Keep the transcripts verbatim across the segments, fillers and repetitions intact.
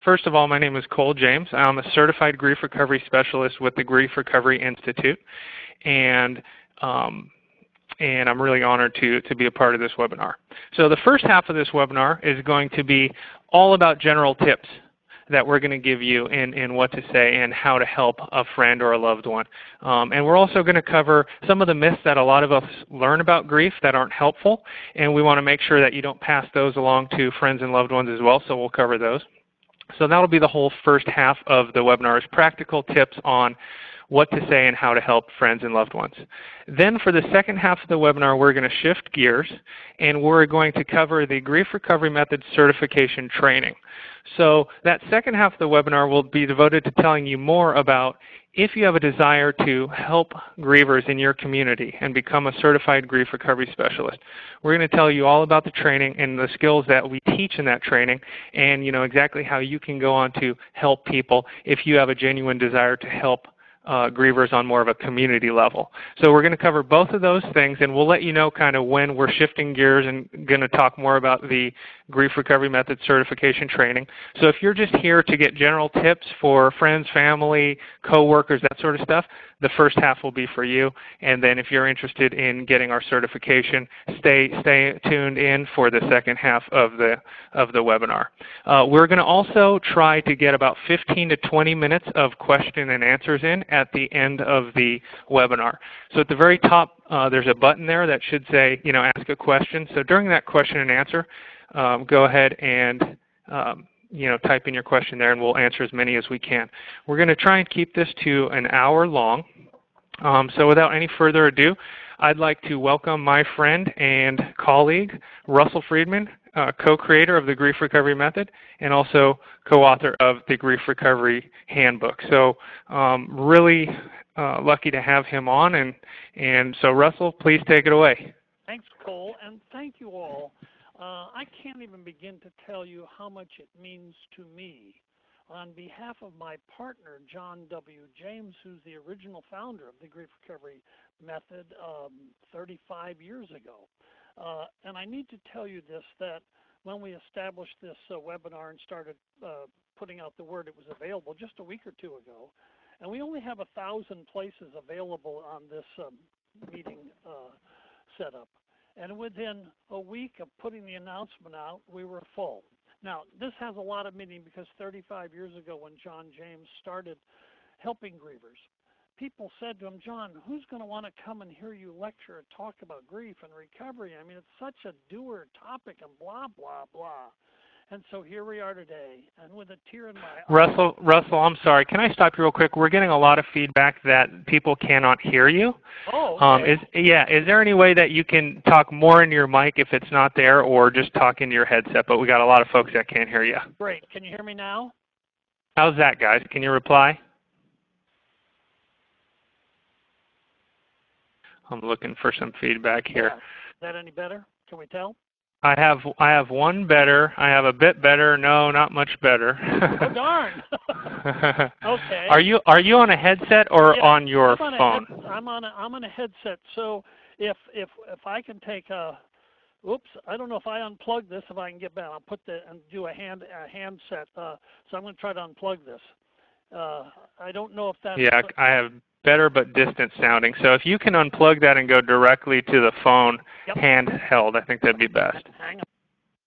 First of all, my name is Cole James. I'm a certified grief recovery specialist with the Grief Recovery Institute, and um, and I'm really honored to, to be a part of this webinar. So the first half of this webinar is going to be all about general tips that we're going to give you in, in what to say and how to help a friend or a loved one. Um, and we're also going to cover some of the myths that a lot of us learn about grief that aren't helpful, and we want to make sure that you don't pass those along to friends and loved ones as well, so we'll cover those. So that'll be the whole first half of the webinar, is practical tips on what to say and how to help friends and loved ones. Then for the second half of the webinar, we're going to shift gears, and we're going to cover the Grief Recovery Method Certification Training. So that second half of the webinar will be devoted to telling you more about if you have a desire to help grievers in your community and become a certified grief recovery specialist. We're going to tell you all about the training and the skills that we teach in that training, and you know exactly how you can go on to help people if you have a genuine desire to help Uh, grievers on more of a community level. So we're going to cover both of those things, and we'll let you know kind of when we're shifting gears and going to talk more about the Grief Recovery Method Certification Training. So if you're just here to get general tips for friends, family, coworkers, that sort of stuff, the first half will be for you. And then if you're interested in getting our certification, stay stay tuned in for the second half of the of the webinar. Uh, we're going to also try to get about fifteen to twenty minutes of question and answers in at the end of the webinar. So at the very top, uh, there's a button there that should say, you know, ask a question. So during that question and answer, um, go ahead and um, you know, type in your question there, and we'll answer as many as we can. We're going to try and keep this to an hour long. Um, so without any further ado, I'd like to welcome my friend and colleague, Russell Friedman, uh, co-creator of the Grief Recovery Method and also co-author of the Grief Recovery Handbook. So um, really uh, lucky to have him on. And, and so Russell, please take it away. Thanks, Cole, and thank you all. Uh, I can't even begin to tell you how much it means to me. On behalf of my partner, John W. James, who's the original founder of the Grief Recovery Method um, thirty-five years ago. Uh, and I need to tell you this, that when we established this uh, webinar and started uh, putting out the word, it was available just a week or two ago. And we only have a thousand places available on this um, meeting uh, setup. And within a week of putting the announcement out, we were full. Now, this has a lot of meaning because thirty-five years ago when John James started helping grievers, people said to him, John, who's going to want to come and hear you lecture and talk about grief and recovery? I mean, it's such a doer topic and blah, blah, blah. And so here we are today, and with a tear in my eye. Russell, Russell, I'm sorry. Can I stop you real quick? We're getting a lot of feedback that people cannot hear you. Oh, okay. Um, is, yeah, is there any way that you can talk more into your mic if it's not there, or just talk into your headset? But we got a lot of folks that can't hear you. Great. Can you hear me now? How's that, guys? Can you reply? I'm looking for some feedback here. Yeah. Is that any better? Can we tell? I have I have one better. I have a bit better. No, not much better. Oh darn! Okay. Are you are you on a headset or yeah, on your I'm on phone? A head, I'm on a I'm on a headset. So if if if I can take a, oops, I don't know if I unplug this. If I can get back, I'll put the and do a hand a handset. Uh, so I'm going to try to unplug this. Uh, I don't know if that's. Yeah, I have better but distant sounding. So if you can unplug that and go directly to the phone, yep. handheld, I think that'd be best. Hang on.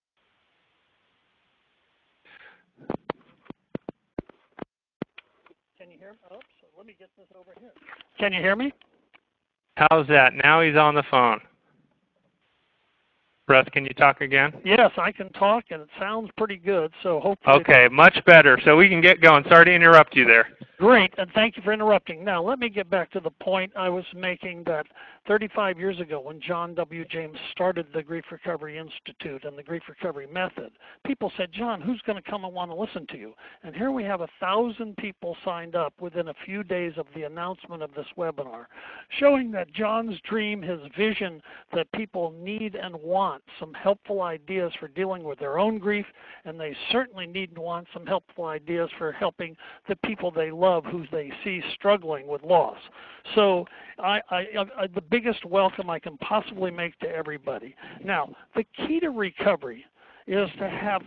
Can you hear me? Oops, let me get this over here. Can you hear me? How's that? Now he's on the phone. Russ, can you talk again? Yes, I can talk, and it sounds pretty good. So hopefully. Okay, much better. So we can get going. Sorry to interrupt you there. Great, and thank you for interrupting. Now, let me get back to the point I was making that thirty-five years ago when John W. James started the Grief Recovery Institute and the Grief Recovery Method, people said, John, who's going to come and want to listen to you? And here we have a thousand people signed up within a few days of the announcement of this webinar, showing that John's dream, his vision, that people need and want some helpful ideas for dealing with their own grief, and they certainly need and want some helpful ideas for helping the people they love who they see struggling with loss. So I, I, I, the biggest welcome I can possibly make to everybody. Now, the key to recovery is to have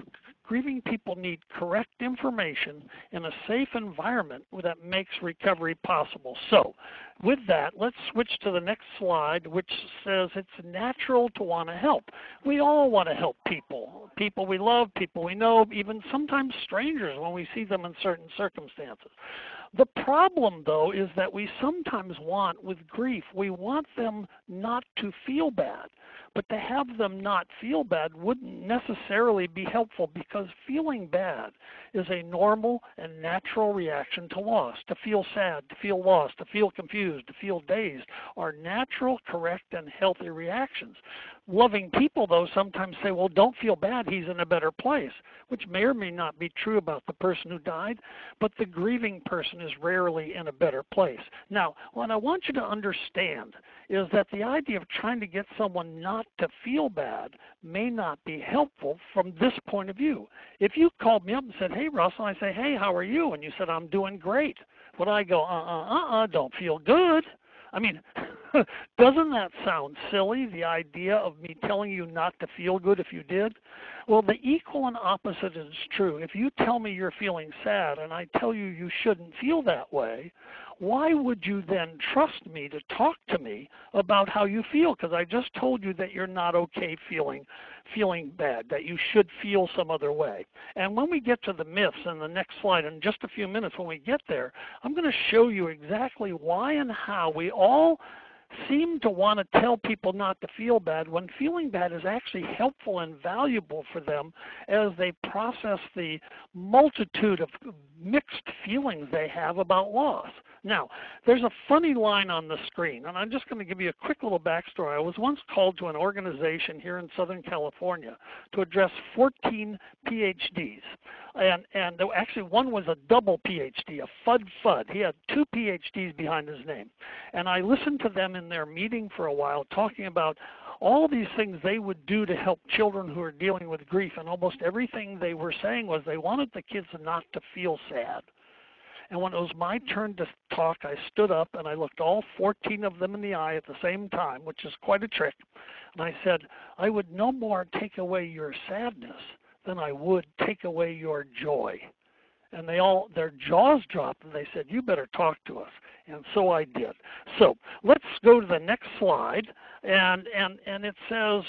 grieving people need correct information in a safe environment that makes recovery possible. So with that, let's switch to the next slide, which says it's natural to want to help. We all want to help people, people we love, people we know, even sometimes strangers when we see them in certain circumstances. The problem, though, is that we sometimes want, with grief, we want them not to feel bad. But to have them not feel bad wouldn't necessarily be helpful, because feeling bad is a normal and natural reaction to loss. To feel sad, to feel lost, to feel confused, to feel dazed are natural, correct, and healthy reactions. Loving people, though, sometimes say, well, don't feel bad, he's in a better place, which may or may not be true about the person who died, but the grieving person is rarely in a better place. Now, what I want you to understand is that the idea of trying to get someone not to feel bad may not be helpful from this point of view. If you called me up and said, hey, Russell, I say, hey, how are you? And you said, I'm doing great. Would I go, uh-uh, uh-uh, don't feel good? I mean, doesn't that sound silly, the idea of me telling you not to feel good if you did? Well, the equal and opposite is true. If you tell me you're feeling sad and I tell you you shouldn't feel that way, why would you then trust me to talk to me about how you feel? Because I just told you that you're not okay feeling feeling bad, that you should feel some other way. And when we get to the myths in the next slide, in just a few minutes when we get there, I'm going to show you exactly why and how we all seem to want to tell people not to feel bad when feeling bad is actually helpful and valuable for them as they process the multitude of mixed feelings they have about loss. Now, there's a funny line on the screen, and I'm just going to give you a quick little backstory. I was once called to an organization here in Southern California to address fourteen P H Ds. And, and actually one was a double P H D, a F U D F U D. He had two P H Ds behind his name. And I listened to them in their meeting for a while talking about all these things they would do to help children who are dealing with grief. And almost everything they were saying was they wanted the kids not to feel sad. And when it was my turn to talk, I stood up and I looked all fourteen of them in the eye at the same time, which is quite a trick. And I said, I would no more take away your sadness than I would take away your joy. And they all, their jaws dropped and they said, you better talk to us. And so I did. So let's go to the next slide. And, and, and it says,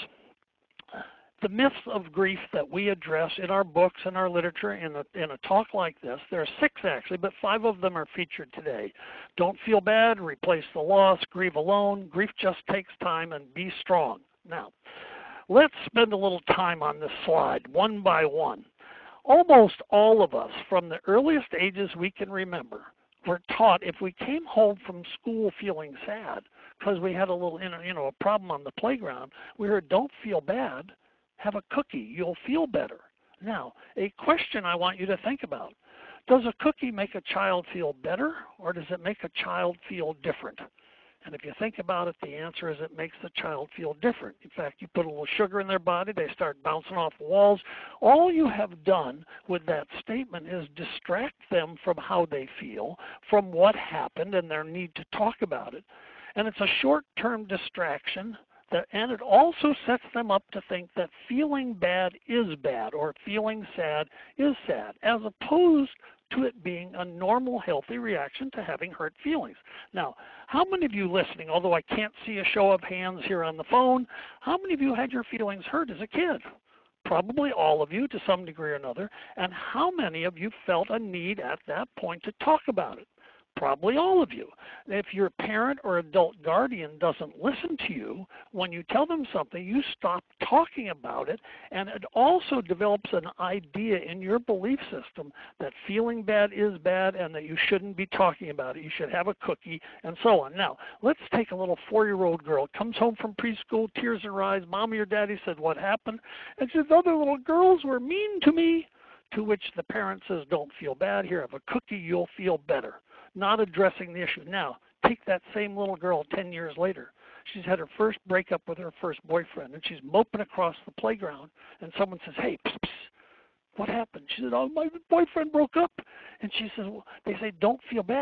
the myths of grief that we address in our books and our literature in a, in a talk like this, there are six actually, but five of them are featured today. Don't feel bad, replace the loss, grieve alone, grief just takes time, and be strong. Now, let's spend a little time on this slide, one by one. Almost all of us, from the earliest ages we can remember, were taught if we came home from school feeling sad because we had a little, you know, a problem on the playground, we heard, don't feel bad, have a cookie, you'll feel better. Now, a question I want you to think about. Does a cookie make a child feel better, or does it make a child feel different? And if you think about it, the answer is it makes the child feel different. In fact, you put a little sugar in their body, they start bouncing off the walls. All you have done with that statement is distract them from how they feel, from what happened and their need to talk about it. And it's a short-term distraction. That, and it also sets them up to think that feeling bad is bad or feeling sad is sad, as opposed to it being a normal, healthy reaction to having hurt feelings. Now, how many of you listening, although I can't see a show of hands here on the phone, how many of you had your feelings hurt as a kid? Probably all of you to some degree or another. And how many of you felt a need at that point to talk about it? Probably all of you. If your parent or adult guardian doesn't listen to you, when you tell them something, you stop talking about it, and it also develops an idea in your belief system that feeling bad is bad and that you shouldn't be talking about it. You should have a cookie and so on. Now, let's take a little four-year-old girl, comes home from preschool, tears in her eyes, Mommy or Daddy said, what happened? And she says, other little girls were mean to me, to which the parent says, don't feel bad, here, have a cookie, you'll feel better. Not addressing the issue. Now, take that same little girl ten years later. She's had her first breakup with her first boyfriend, and she's moping across the playground, and someone says, hey, psst, psst, what happened? She said, oh, my boyfriend broke up. And she says, well, they say, don't feel bad.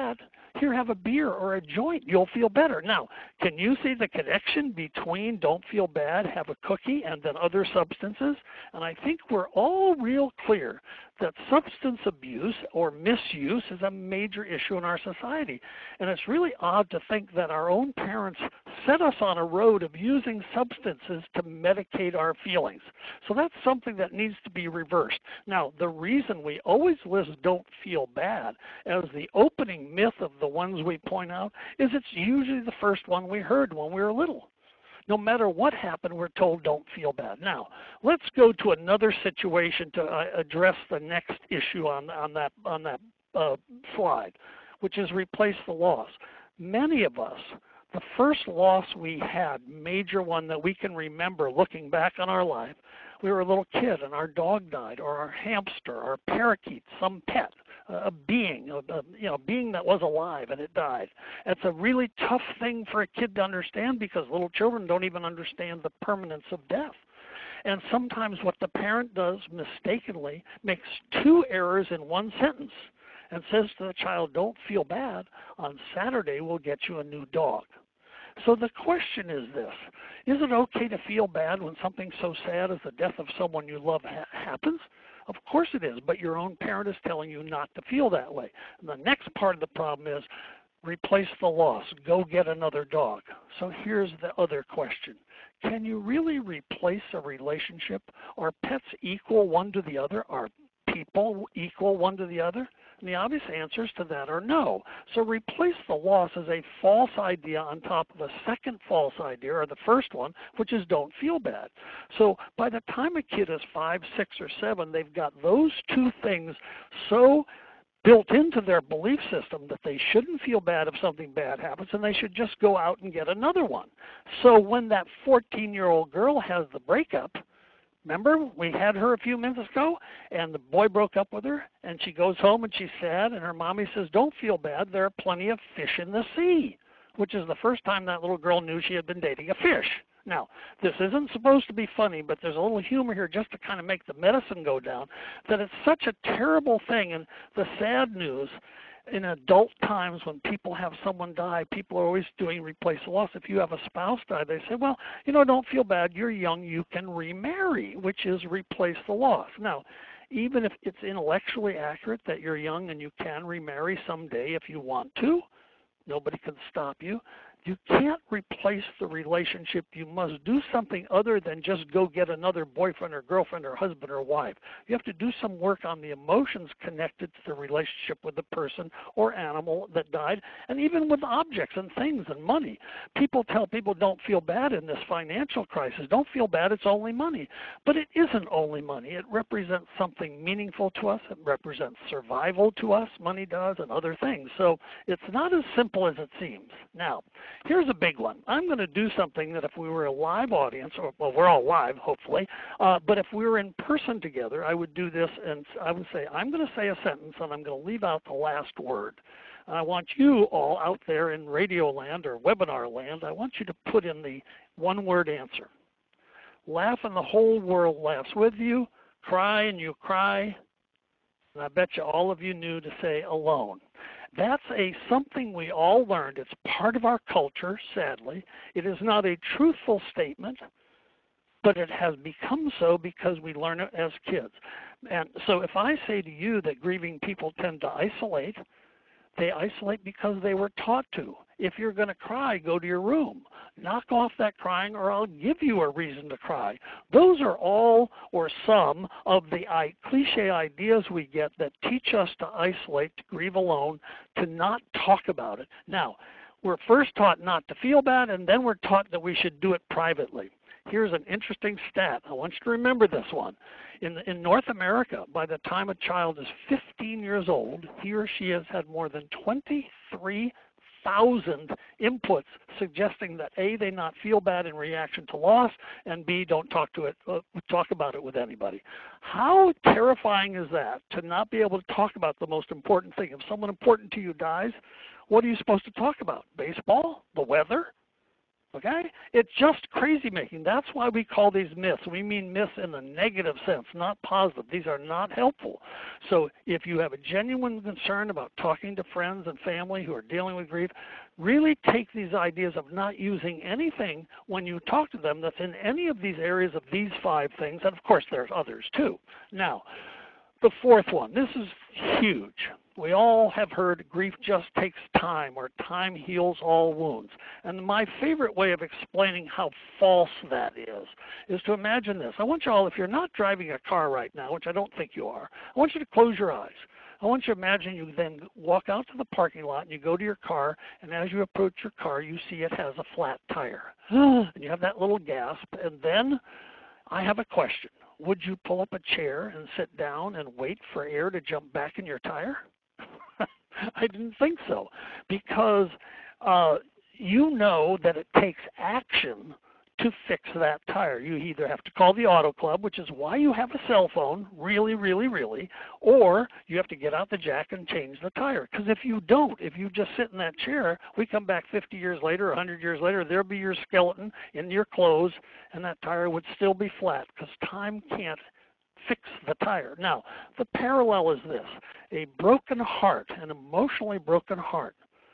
Here, have a beer or a joint. You'll feel better. Now, can you see the connection between don't feel bad, have a cookie, and then other substances? And I think we're all real clear that substance abuse or misuse is a major issue in our society. And it's really odd to think that our own parents set us on a road of using substances to medicate our feelings. So that's something that needs to be reversed. Now, the reason we always list don't feel bad as the opening myth of the ones we point out is it's usually the first one we heard when we were little. No matter what happened, we're told don't feel bad. Now, let's go to another situation to uh, address the next issue on, on that, on that uh, slide, which is replace the loss. Many of us, the first loss we had, major one that we can remember looking back on our life, we were a little kid and our dog died, or our hamster, or a parakeet, some pet, a being, a, a, you know, being that was alive and it died. It's a really tough thing for a kid to understand because little children don't even understand the permanence of death. And sometimes what the parent does mistakenly makes two errors in one sentence and says to the child, don't feel bad, on Saturday we'll get you a new dog. So the question is this: is it okay to feel bad when something so sad as the death of someone you love ha- happens? Of course it is, but your own parent is telling you not to feel that way. And the next part of the problem is replace the loss, go get another dog. So here's the other question. Can you really replace a relationship? Are pets equal one to the other? Are people equal one to the other? And the obvious answers to that are no. So replace the loss is a false idea on top of a second false idea, or the first one, which is don't feel bad. So by the time a kid is five, six, or seven, they've got those two things so built into their belief system that they shouldn't feel bad if something bad happens, and they should just go out and get another one. So when that fourteen-year-old girl has the breakup, remember, we had her a few minutes ago, and the boy broke up with her, and she goes home and she's sad, and her mommy says, don't feel bad, there are plenty of fish in the sea, which is the first time that little girl knew she had been dating a fish. Now, this isn't supposed to be funny, but there's a little humor here just to kind of make the medicine go down, that it's such a terrible thing, and the sad news, in adult times when people have someone die, people are always doing replace the loss. If you have a spouse die, they say, well, you know, don't feel bad, you're young, you can remarry, which is replace the loss. Now, even if it's intellectually accurate that you're young and you can remarry someday if you want to, nobody can stop you. You can't replace the relationship. You must do something other than just go get another boyfriend or girlfriend or husband or wife. You have to do some work on the emotions connected to the relationship with the person or animal that died, and even with objects and things and money. People tell people don't feel bad in this financial crisis. Don't feel bad, it's only money. But it isn't only money. It represents something meaningful to us. It represents survival to us, money does, and other things. So it's not as simple as it seems. Now, here's a big one. I'm going to do something that if we were a live audience, or well, we're all live, hopefully, uh, but if we were in person together, I would do this, and I would say, I'm going to say a sentence, and I'm going to leave out the last word. And I want you all out there in radio land or webinar land, I want you to put in the one-word answer. Laugh and the whole world laughs with you. Cry and you cry. And I bet you all of you knew to say alone. That's a something we all learned. It's part of our culture, sadly. It is not a truthful statement, but it has become so because we learn it as kids. And so if I say to you that grieving people tend to isolate, they isolate because they were taught to. If you're going to cry, go to your room. Knock off that crying or I'll give you a reason to cry. Those are all or some of the I, cliche ideas we get that teach us to isolate, to grieve alone, to not talk about it. Now, we're first taught not to feel bad, and then we're taught that we should do it privately. Here's an interesting stat. I want you to remember this one. In, in North America, by the time a child is fifteen years old, he or she has had more than twenty-three thousand inputs suggesting that A, they not feel bad in reaction to loss, and B, don't talk to it, uh, talk about it with anybody. How terrifying is that, to not be able to talk about the most important thing? If someone important to you dies, what are you supposed to talk about? Baseball? The weather? Okay? It's just crazy making. That's why we call these myths. We mean myths in the negative sense, not positive. These are not helpful. So if you have a genuine concern about talking to friends and family who are dealing with grief, really take these ideas of not using anything when you talk to them that's in any of these areas of these five things. And of course, there's others too. Now, the fourth one, this is huge. We all have heard grief just takes time, or time heals all wounds. And my favorite way of explaining how false that is, is to imagine this. I want you all, if you're not driving a car right now, which I don't think you are, I want you to close your eyes. I want you to imagine you then walk out to the parking lot and you go to your car, and as you approach your car, you see it has a flat tire. And you have that little gasp, and then I have a question. Would you pull up a chair and sit down and wait for air to jump back in your tire? I didn't think so, because uh, you know that it takes action to fix that tire. You either have to call the auto club, which is why you have a cell phone, really, really, really, or you have to get out the jack and change the tire. Because if you don't, if you just sit in that chair, we come back fifty years later, one hundred years later, there'll be your skeleton in your clothes, and that tire would still be flat, because time can't fix the tire. Now, the parallel is this. A broken heart, an emotionally broken heart,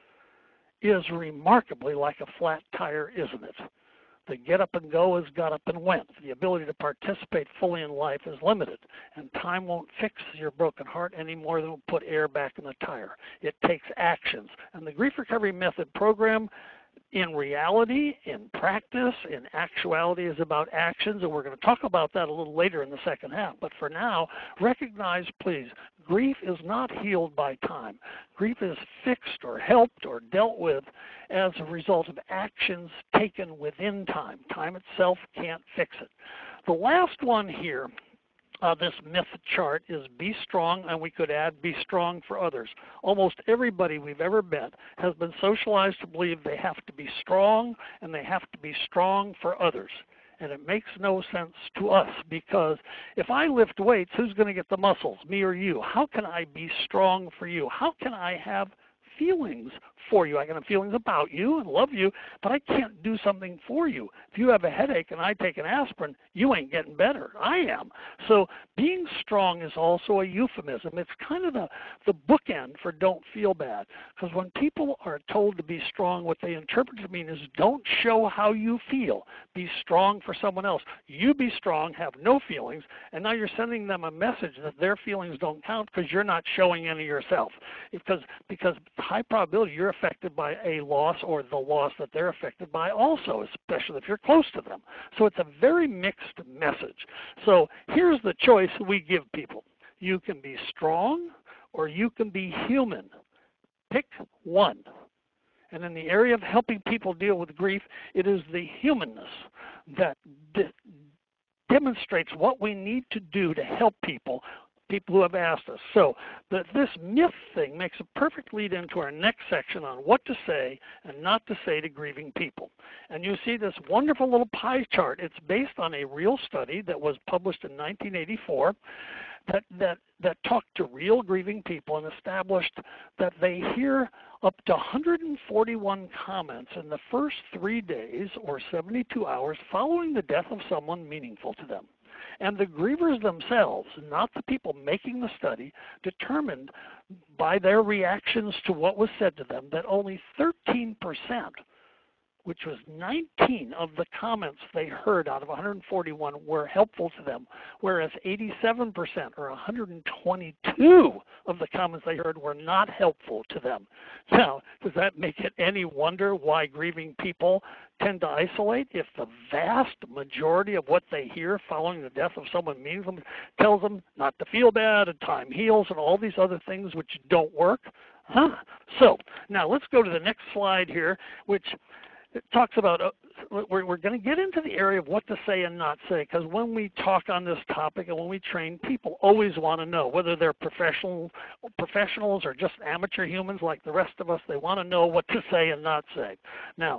is remarkably like a flat tire, isn't it? The get up and go is got up and went. The ability to participate fully in life is limited, and time won't fix your broken heart any more than it will put air back in the tire. It takes actions. And the Grief Recovery Method program, in reality, in practice, in actuality, is about actions, and we're going to talk about that a little later in the second half. But for now, recognize, please, grief is not healed by time. Grief is fixed or helped or dealt with as a result of actions taken within time. Time itself can't fix it. The last one here, Uh, this myth chart, is be strong, and we could add be strong for others. Almost everybody we've ever met has been socialized to believe they have to be strong, and they have to be strong for others. And it makes no sense to us, because if I lift weights, who's going to get the muscles, me or you? How can I be strong for you? How can I have feelings for you? I can have feelings about you and love you, but I can't do something for you. If you have a headache and I take an aspirin, you ain't getting better. I am. So being strong is also a euphemism. It's kind of the, the bookend for don't feel bad, because when people are told to be strong, what they interpret to mean is don't show how you feel. Be strong for someone else. You be strong, have no feelings, and now you're sending them a message that their feelings don't count because you're not showing any yourself. Because, because high probability you're affected by a loss or the loss that they're affected by also, especially if you're close to them. So it's a very mixed message. So here's the choice we give people. You can be strong or you can be human. Pick one. And in the area of helping people deal with grief, it is the humanness that de- demonstrates what we need to do to help people people who have asked us. So the, this myth thing makes a perfect lead into our next section on what to say and not to say to grieving people. And you see this wonderful little pie chart. It's based on a real study that was published in nineteen eighty-four that, that, that talked to real grieving people and established that they hear up to one hundred forty-one comments in the first three days or seventy-two hours following the death of someone meaningful to them. And the grievers themselves, not the people making the study, determined by their reactions to what was said to them that only thirteen percent, which was nineteen of the comments they heard out of one hundred forty-one, were helpful to them, whereas eighty-seven percent, or one hundred twenty-two of the comments they heard, were not helpful to them. Now, does that make it any wonder why grieving people tend to isolate? If the vast majority of what they hear following the death of someone meaningful tells them not to feel bad and time heals and all these other things which don't work? Huh? So, now let's go to the next slide here, which it talks about, uh, we're, we're going to get into the area of what to say and not say, because when we talk on this topic and when we train, people always want to know, whether they're professional, professionals or just amateur humans like the rest of us, they want to know what to say and not say. Now,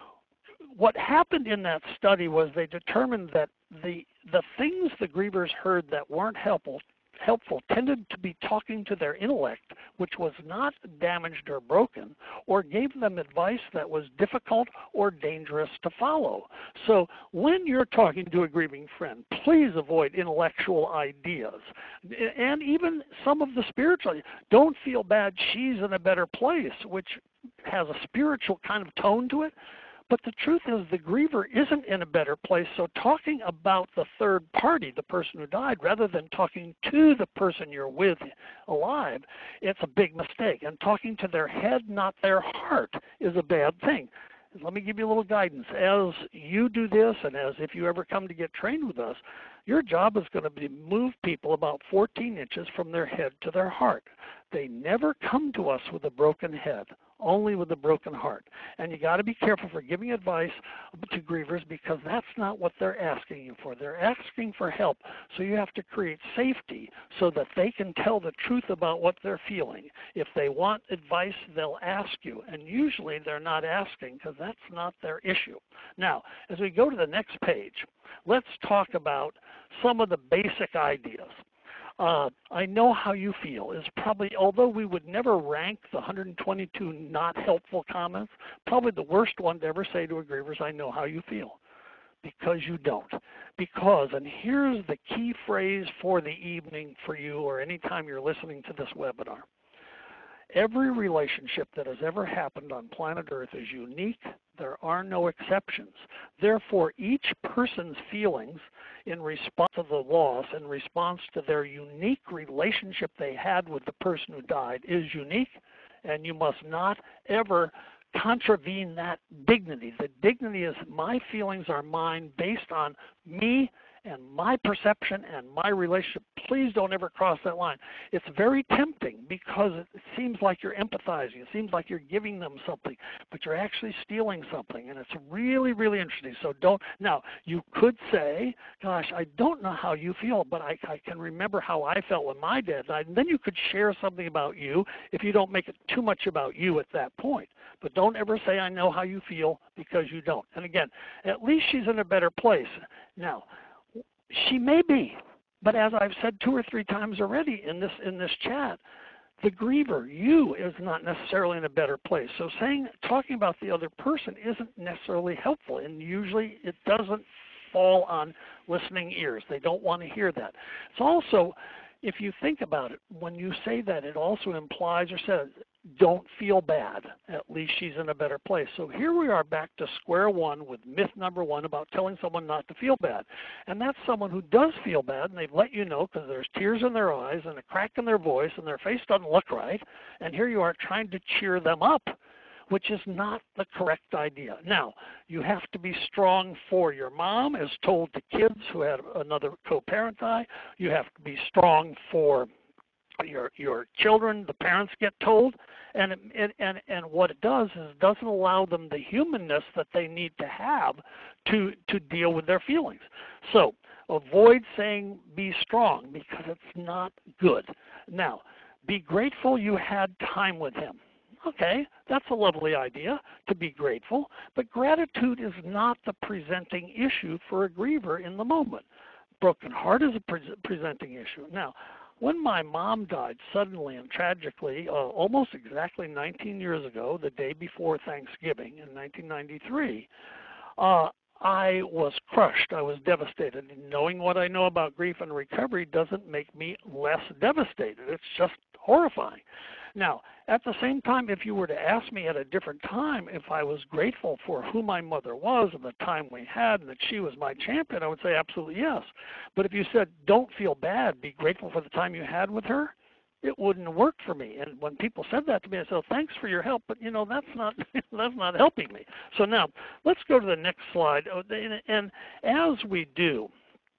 what happened in that study was they determined that the, the things the grievers heard that weren't helpful helpful tended to be talking to their intellect which was not damaged or broken, or gave them advice that was difficult or dangerous to follow. So when you're talking to a grieving friend, please avoid intellectual ideas. And even some of the spiritual, don't feel bad, she's in a better place, which has a spiritual kind of tone to it. But the truth is the griever isn't in a better place, so talking about the third party, the person who died, rather than talking to the person you're with alive, it's a big mistake. And talking to their head, not their heart, is a bad thing. Let me give you a little guidance. As you do this, and as if you ever come to get trained with us, your job is going to be to move people about fourteen inches from their head to their heart. They never come to us with a broken head, only with a broken heart. And you got to be careful for giving advice to grievers, because that's not what they're asking you for. They're asking for help. So you have to create safety so that they can tell the truth about what they're feeling. If they want advice, they'll ask you. And usually they're not asking because that's not their issue. Now, as we go to the next page, let's talk about some of the basic ideas. Uh, I know how you feel is probably, although we would never rank the one hundred twenty-two not helpful comments, probably the worst one to ever say to a griever is, I know how you feel. Because you don't. Because, and here's the key phrase for the evening for you, or anytime you're listening to this webinar. Every relationship that has ever happened on planet Earth is unique. There are no exceptions. Therefore, each person's feelings in response to the loss, in response to their unique relationship they had with the person who died, is unique, and you must not ever contravene that dignity. The dignity is my feelings are mine based on me and my perception and my relationship. Please don't ever cross that line. It's very tempting because it seems like you're empathizing. It seems like you're giving them something, but you're actually stealing something, and it's really, really interesting. So don't. Now, you could say, gosh, I don't know how you feel, but I, I can remember how I felt when my dad died. And then you could share something about you if you don't make it too much about you at that point. But don't ever say, I know how you feel, because you don't. And again, at least she's in a better place. Now, she may be, but as I've said two or three times already in this in this chat, the griever, you, is not necessarily in a better place. So saying, talking about the other person isn't necessarily helpful, and usually it doesn't fall on listening ears. They don't want to hear that. It's also, if you think about it, when you say that, it also implies or says, don't feel bad. At least she's in a better place. So here we are back to square one with myth number one about telling someone not to feel bad. And that's someone who does feel bad, and they've let you know because there's tears in their eyes and a crack in their voice and their face doesn't look right. And here you are trying to cheer them up, which is not the correct idea. Now, you have to be strong for your mom, as told to kids who had another co-parent die. You have to be strong for your your children, the parents get told, and it, and and what it does is it doesn't allow them the humanness that they need to have to to deal with their feelings. So avoid saying be strong, because it's not good. Now, be grateful you had time with him. Okay, that's a lovely idea, to be grateful, but gratitude is not the presenting issue for a griever in the moment. Broken heart is a pre presenting issue. Now, when my mom died suddenly and tragically, uh, almost exactly nineteen years ago, the day before Thanksgiving in nineteen ninety-three, uh, I was crushed. I was devastated. And knowing what I know about grief and recovery doesn't make me less devastated. It's just horrifying. Now, at the same time, if you were to ask me at a different time if I was grateful for who my mother was and the time we had and that she was my champion, I would say absolutely yes. But if you said, don't feel bad, be grateful for the time you had with her, it wouldn't work for me. And when people said that to me, I said, thanks for your help, but you know, that's not that's not helping me. So now, let's go to the next slide. And as we do,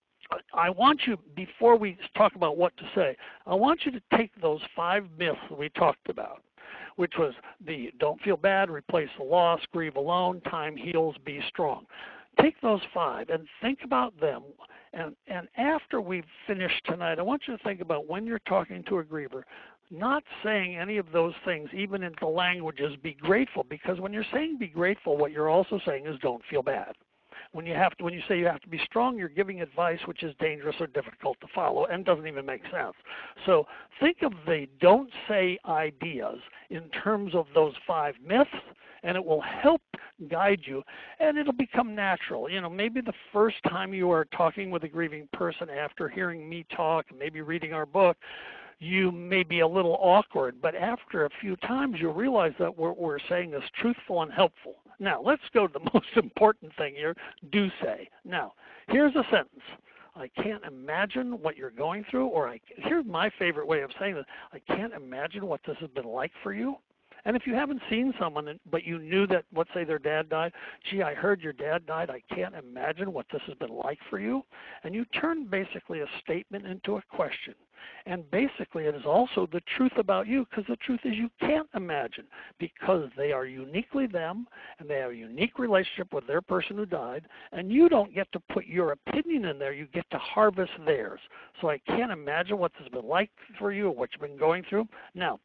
I want you, before we talk about what to say, I want you to take those five myths that we talked about, which was the don't feel bad, replace the loss, grieve alone, time heals, be strong. Take those five and think about them. And, and after we've finished tonight, I want you to think about when you're talking to a griever, not saying any of those things, even in the languages, be grateful, because when you're saying be grateful, what you're also saying is don't feel bad. When you have to, when you say you have to be strong, you're giving advice which is dangerous or difficult to follow and doesn't even make sense. So think of the don't say ideas in terms of those five myths, and it will help guide you, and it'll become natural. You know, maybe the first time you are talking with a grieving person after hearing me talk, maybe reading our book, you may be a little awkward, but after a few times you'll realize that what we're saying is truthful and helpful. Now, let's go to the most important thing here, do say. Now, here's a sentence. I can't imagine what you're going through, or I, here's my favorite way of saying this. I can't imagine what this has been like for you. And if you haven't seen someone, but you knew that, let's say their dad died, gee, I heard your dad died, I can't imagine what this has been like for you. And you turn basically a statement into a question. And basically it is also the truth about you, because the truth is you can't imagine, because they are uniquely them, and they have a unique relationship with their person who died, and you don't get to put your opinion in there, you get to harvest theirs. So I can't imagine what this has been like for you or what you've been going through. Now,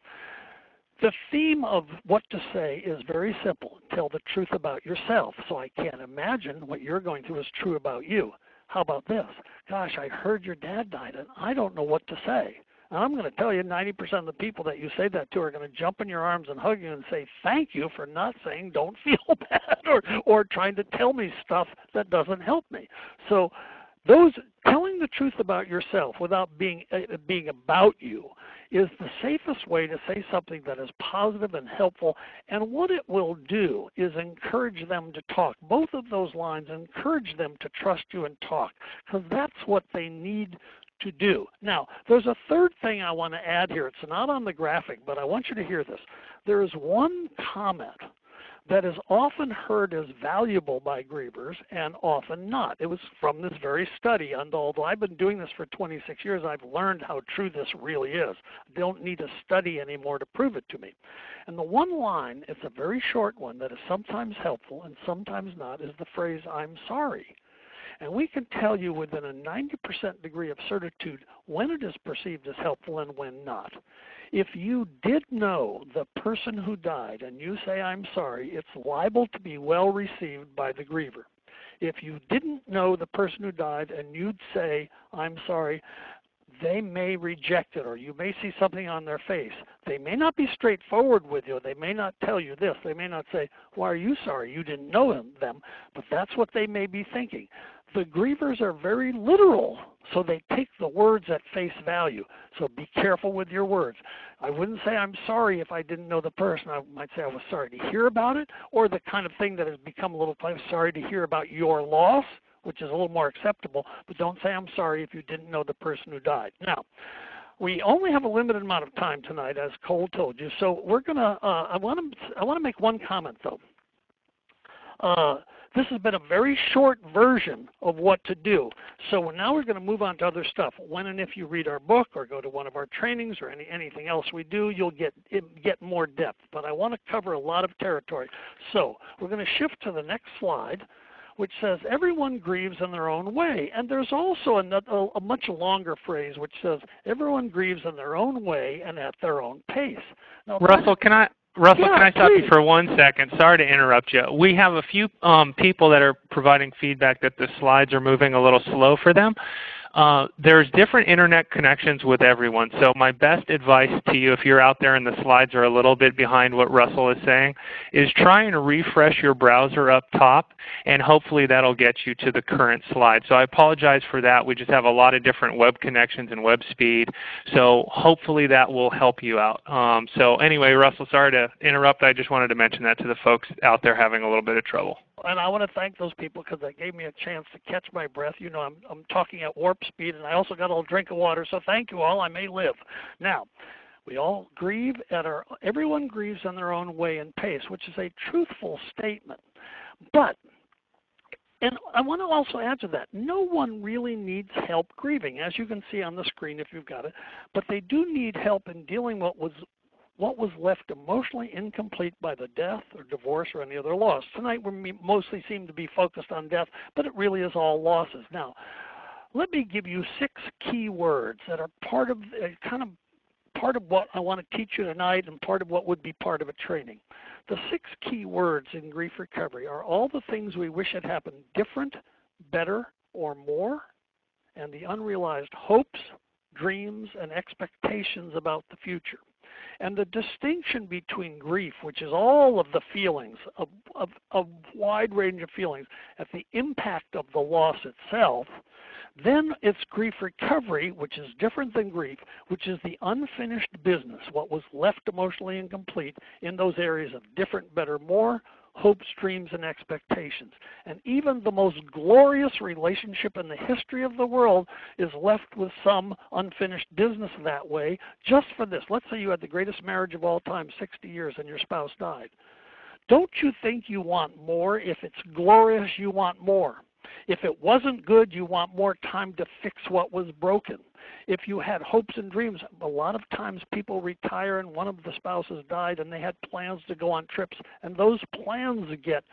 the theme of what to say is very simple. Tell the truth about yourself. So I can't imagine what you're going through is true about you. How about this? Gosh, I heard your dad died, and I don't know what to say. And I'm going to tell you, ninety percent of the people that you say that to are going to jump in your arms and hug you and say, thank you for not saying don't feel bad, or, or trying to tell me stuff that doesn't help me. So those telling the truth about yourself without being uh, being about you is the safest way to say something that is positive and helpful. And what it will do is encourage them to talk. Both of those lines encourage them to trust you and talk, because that's what they need to do. Now, there's a third thing I want to add here. It's not on the graphic, but I want you to hear this. There is one comment that is often heard as valuable by grievers and often not. It was from this very study, and although I've been doing this for twenty-six years, I've learned how true this really is. I don't need a study anymore to prove it to me. And the one line, it's a very short one that is sometimes helpful and sometimes not, is the phrase, I'm sorry. And we can tell you within a ninety percent degree of certitude when it is perceived as helpful and when not. If you did know the person who died and you say, I'm sorry, it's liable to be well received by the griever. If you didn't know the person who died and you'd say, I'm sorry, they may reject it, or you may see something on their face. They may not be straightforward with you. They may not tell you this. They may not say, why are you sorry? You didn't know them. But that's what they may be thinking. The grievers are very literal, so they take the words at face value. So be careful with your words. I wouldn't say I'm sorry if I didn't know the person. I might say I was sorry to hear about it, or the kind of thing that has become a little, I'm sorry to hear about your loss, which is a little more acceptable, but don't say I'm sorry if you didn't know the person who died. Now, we only have a limited amount of time tonight, as Cole told you, so we're going to, uh, I want to I want to make one comment, though. Uh, this has been a very short version of what to do. So now we're going to move on to other stuff. When and if you read our book or go to one of our trainings or any, anything else we do, you'll get, get more depth. But I want to cover a lot of territory. So we're going to shift to the next slide, which says everyone grieves in their own way. And there's also a, a much longer phrase which says everyone grieves in their own way and at their own pace. Now, Russell, can I Russell, yeah, can I stop please. you for one second? Sorry to interrupt you. We have a few um, people that are providing feedback that the slides are moving a little slow for them. Uh, there's different internet connections with everyone, so my best advice to you, if you're out there and the slides are a little bit behind what Russell is saying, is try and refresh your browser up top, and hopefully that'll get you to the current slide. So I apologize for that. We just have a lot of different web connections and web speed, so hopefully that will help you out. Um, so anyway, Russell, sorry to interrupt. I just wanted to mention that to the folks out there having a little bit of trouble. And I want to thank those people because they gave me a chance to catch my breath. You know, I'm, I'm talking at warp speed, and I also got a little drink of water, so thank you all. I may live. Now, we all grieve at our, everyone grieves in their own way and pace, which is a truthful statement. But, and I want to also add to that, no one really needs help grieving, as you can see on the screen if you've got it, but they do need help in dealing what was what was left emotionally incomplete by the death or divorce or any other loss. Tonight we mostly seem to be focused on death, but it really is all losses. Now, let me give you six key words that are part of uh, kind of part of what I want to teach you tonight and part of what would be part of a training. The six key words in grief recovery are all the things we wish had happened different, better, or more, and the unrealized hopes, dreams, and expectations about the future. And the distinction between grief, which is all of the feelings, a, a, a wide range of feelings, at the impact of the loss itself, then it's grief recovery, which is different than grief, which is the unfinished business, what was left emotionally incomplete in those areas of different, better, more, hopes, dreams, and expectations. And even the most glorious relationship in the history of the world is left with some unfinished business that way, just for this. Let's say you had the greatest marriage of all time, sixty years, and your spouse died. Don't you think you want more? If it's glorious, you want more. If it wasn't good, you want more time to fix what was broken. If you had hopes and dreams, a lot of times people retire and one of the spouses died and they had plans to go on trips, and those plans get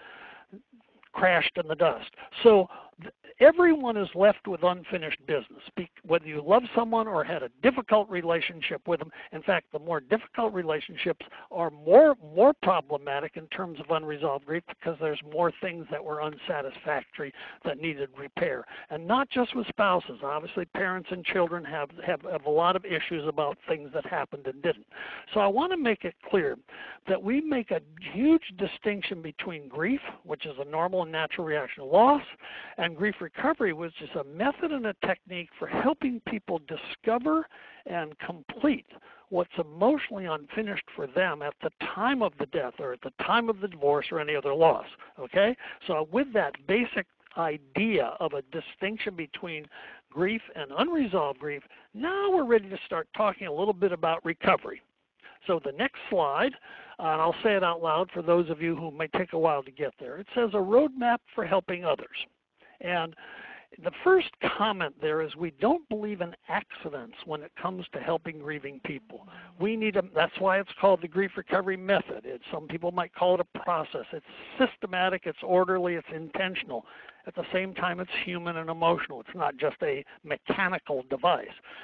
crashed in the dust. So th- everyone is left with unfinished business, Be- whether you love someone or had a difficult relationship with them. In fact, the more difficult relationships are more more problematic in terms of unresolved grief, because there's more things that were unsatisfactory that needed repair. And not just with spouses. Obviously, parents and children have, have, have a lot of issues about things that happened and didn't. So I want to make it clear that we make a huge distinction between grief, which is a normal and natural reaction to loss, and grief recovery, which is a method and a technique for helping people discover and complete what's emotionally unfinished for them at the time of the death or at the time of the divorce or any other loss. Okay? So with that basic idea of a distinction between grief and unresolved grief, now we're ready to start talking a little bit about recovery. So the next slide, uh, and I'll say it out loud for those of you who may take a while to get there. It says a roadmap for helping others. And the first comment there is we don't believe in accidents when it comes to helping grieving people. We need a, that's why it's called the grief recovery method. It, some people might call it a process. It's systematic, it's orderly, it's intentional. At the same time, it's human and emotional. It's not just a mechanical device.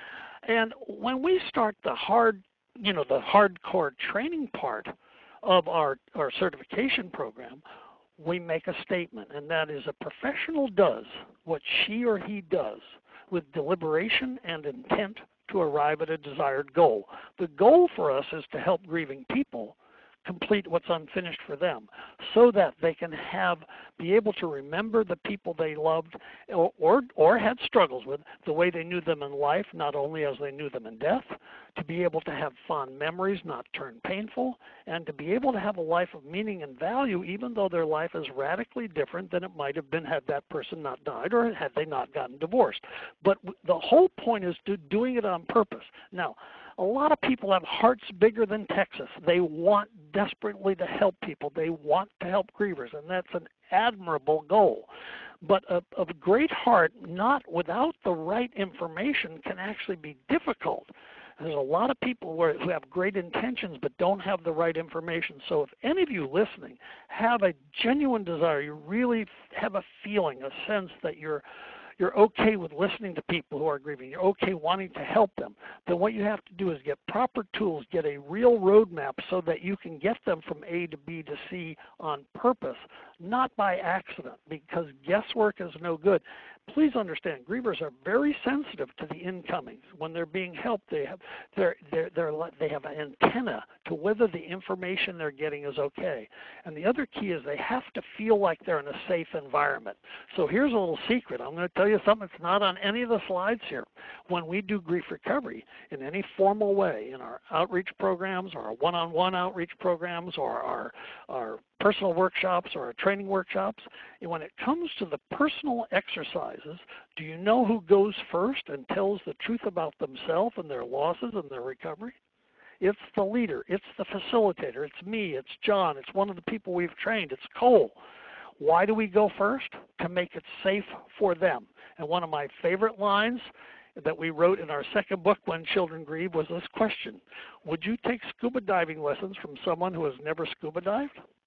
And when we start the hard you know, the hardcore training part of our, our certification program, we make a statement, and that is a professional does what she or he does with deliberation and intent to arrive at a desired goal. The goal for us is to help grieving people complete what's unfinished for them so that they can have be able to remember the people they loved or, or or had struggles with the way they knew them in life, not only as they knew them in death, to be able to have fond memories, not turn painful, and to be able to have a life of meaning and value even though their life is radically different than it might have been had that person not died or had they not gotten divorced. But the whole point is to doing it on purpose. Now, a lot of people have hearts bigger than Texas. They want desperately to help people. They want to help grievers, and that's an admirable goal. But a, a great heart, not without the right information, can actually be difficult. There's a lot of people who, are, who have great intentions but don't have the right information. So if any of you listening have a genuine desire, you really have a feeling, a sense that you're you're okay with listening to people who are grieving, you're okay wanting to help them, then what you have to do is get proper tools, get a real roadmap so that you can get them from A to B to C on purpose, not by accident, because guesswork is no good. Please understand, grievers are very sensitive to the incomings. When they're being helped, they have they're, they're, they're, they have an antenna to whether the information they're getting is okay. And the other key is they have to feel like they're in a safe environment. So here's a little secret. I'm going to tell you something that's not on any of the slides here. When we do grief recovery in any formal way, in our outreach programs or our one-on-one outreach programs or our, our personal workshops or our training workshops, and when it comes to the personal exercises, do you know who goes first and tells the truth about themselves and their losses and their recovery? It's the leader. It's the facilitator. It's me. It's John. It's one of the people we've trained. It's Cole. Why do we go first? To make it safe for them. And one of my favorite lines that we wrote in our second book, When Children Grieve, was this question: would you take scuba diving lessons from someone who has never scuba dived?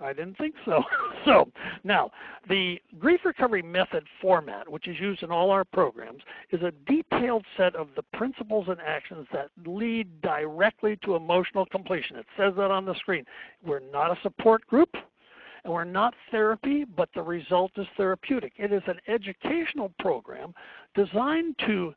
I didn't think so. So now, the grief recovery method format, which is used in all our programs, is a detailed set of the principles and actions that lead directly to emotional completion. It says that on the screen. We're not a support group, and we're not therapy, but the result is therapeutic. It is an educational program designed to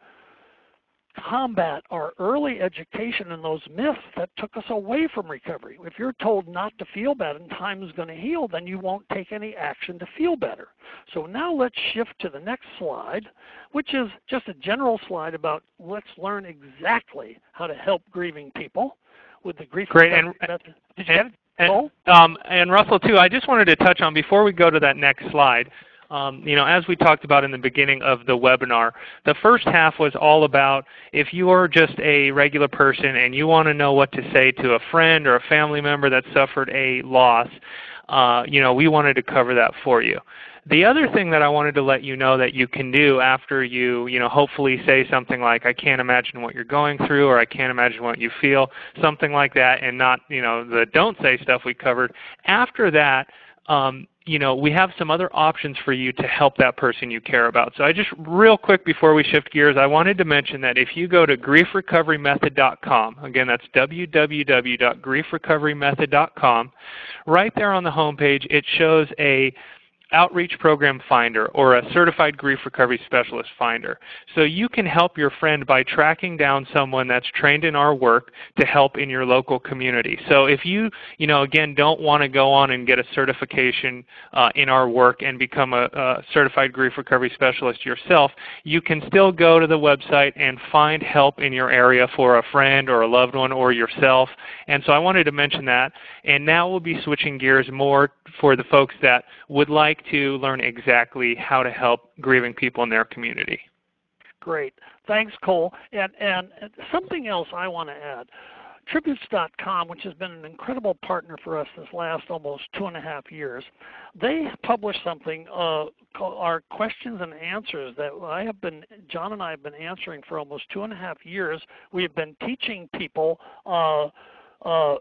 combat our early education in those myths that took us away from recovery. If you're told not to feel bad and time is going to heal, then you won't take any action to feel better. So now let's shift to the next slide, which is just a general slide about let's learn exactly how to help grieving people with the grief Great. And, method. Did you and, and, um, and Russell, too, I just wanted to touch on, before we go to that next slide, Um, you know, as we talked about in the beginning of the webinar, the first half was all about if you are just a regular person and you want to know what to say to a friend or a family member that suffered a loss, uh, you know, we wanted to cover that for you. The other thing that I wanted to let you know that you can do after you, you know, hopefully say something like, I can't imagine what you're going through, or I can't imagine what you feel, something like that, and not, you know, the don't say stuff we covered. After that, um, you know, we have some other options for you to help that person you care about. So I just, real quick before we shift gears, I wanted to mention that if you go to grief recovery method dot com, again, that's w w w dot grief recovery method dot com, right there on the home page, it shows a outreach program finder or a certified grief recovery specialist finder. So you can help your friend by tracking down someone that's trained in our work to help in your local community. So if you, you know, again, don't want to go on and get a certification uh, in our work and become a, a certified grief recovery specialist yourself, you can still go to the website and find help in your area for a friend or a loved one or yourself. And so I wanted to mention that. And now we'll be switching gears more for the folks that would like to learn exactly how to help grieving people in their community. Great. Thanks, Cole. And, and something else I want to add. Tributes dot com, which has been an incredible partner for us this last almost two and a half years, they published something uh, called our questions and answers that I have been, John and I have been answering for almost two and a half years. We have been teaching people uh, uh,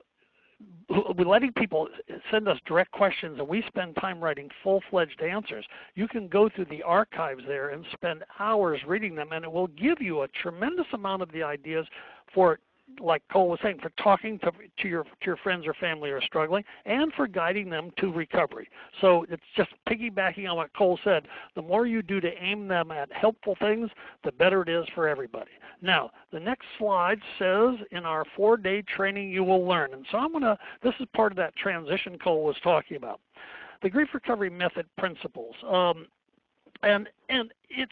we're letting people send us direct questions, and we spend time writing full-fledged answers. You can go through the archives there and spend hours reading them, and it will give you a tremendous amount of the ideas for, like Cole was saying, for talking to, to, your, to your friends or family who are struggling, and for guiding them to recovery. So it's just piggybacking on what Cole said. The more you do to aim them at helpful things, the better it is for everybody. Now, the next slide says, in our four-day training you will learn. And so I'm going to, this is part of that transition Cole was talking about. The grief recovery method principles. Um, and and it's,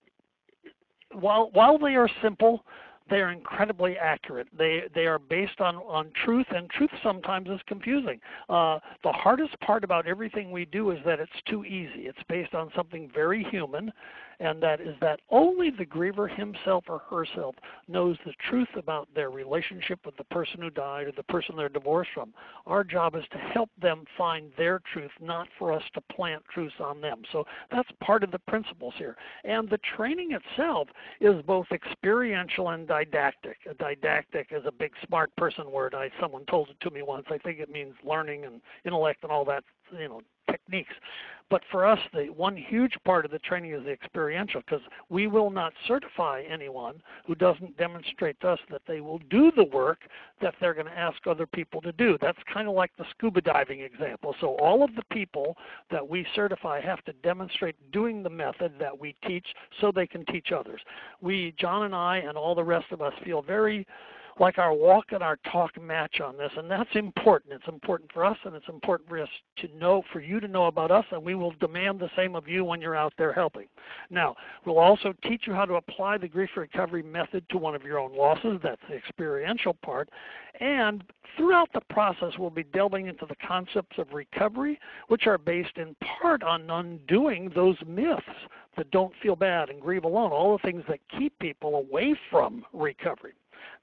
while, while they are simple, they are incredibly accurate. They they are based on, on truth, and truth sometimes is confusing. Uh, the hardest part about everything we do is that it's too easy. It's based on something very human, and that is that only the griever himself or herself knows the truth about their relationship with the person who died or the person they're divorced from. Our job is to help them find their truth, not for us to plant truths on them. So that's part of the principles here. And the training itself is both experiential and didactic. A didactic is a big smart person word. I someone told it to me once. I think it means learning and intellect and all that, you know, techniques. But for us, the one huge part of the training is the experiential, because we will not certify anyone who doesn't demonstrate to us that they will do the work that they're going to ask other people to do. That's kind of like the scuba diving example. So all of the people that we certify have to demonstrate doing the method that we teach so they can teach others. We, John and I and all the rest of us, feel very like our walk and our talk match on this, and that's important. It's important for us, and it's important for us to know, for you to know about us, and we will demand the same of you when you're out there helping. Now, we'll also teach you how to apply the grief recovery method to one of your own losses. That's the experiential part. And throughout the process, we'll be delving into the concepts of recovery, which are based in part on undoing those myths that don't feel bad and grieve alone, all the things that keep people away from recovery.